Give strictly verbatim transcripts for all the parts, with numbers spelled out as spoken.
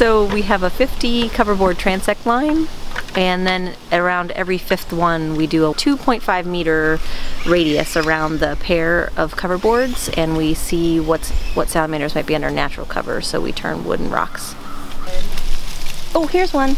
So we have a fifty coverboard transect line, and then around every fifth one we do a two point five meter radius around the pair of coverboards, and we see what's what salamanders might be under natural cover, so we turn wood and rocks. Oh, here's one.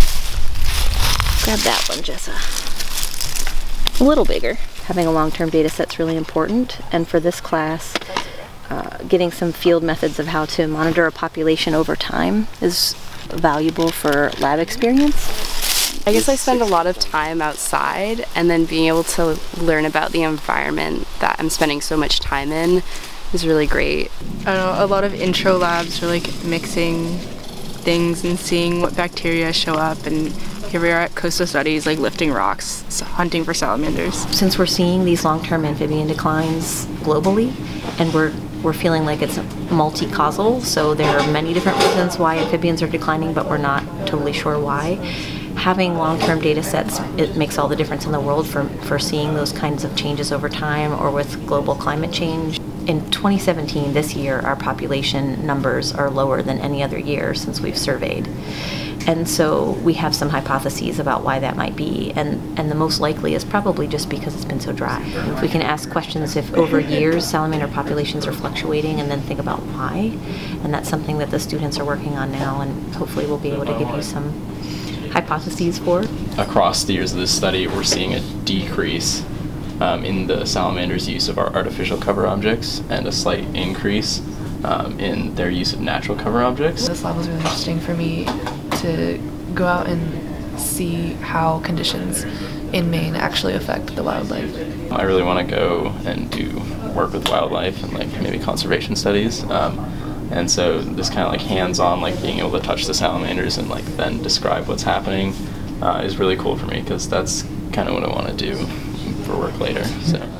Grab that one, Jessa. A little bigger. Having a long-term data set's really important, and for this class, uh, getting some field methods of how to monitor a population over time is valuable for lab experience. I guess I spend a lot of time outside, and then being able to learn about the environment that I'm spending so much time in is really great. I don't know, a lot of intro labs are like mixing things and seeing what bacteria show up, and here we are at Coastal Studies, like lifting rocks, so hunting for salamanders. Since we're seeing these long-term amphibian declines globally, and we're we're feeling like it's multi-causal, so there are many different reasons why amphibians are declining, but we're not totally sure why. Having long-term data sets, it makes all the difference in the world for, for seeing those kinds of changes over time, or with global climate change. In twenty seventeen, this year, our population numbers are lower than any other year since we've surveyed. And so we have some hypotheses about why that might be, and, and the most likely is probably just because it's been so dry. We can ask questions if over years salamander populations are fluctuating, and then think about why. And that's something that the students are working on now, and hopefully we'll be able to give you some hypotheses for. Across the years of this study, we're seeing a decrease um, in the salamanders' use of our artificial cover objects, and a slight increase um, in their use of natural cover objects. This lab was really interesting for me to go out and see how conditions in Maine actually affect the wildlife. I really want to go and do work with wildlife and like maybe conservation studies. Um, and so this kind of like hands-on, like being able to touch the salamanders and like then describe what's happening uh, is really cool for me, because that's kind of what I want to do for work later. So.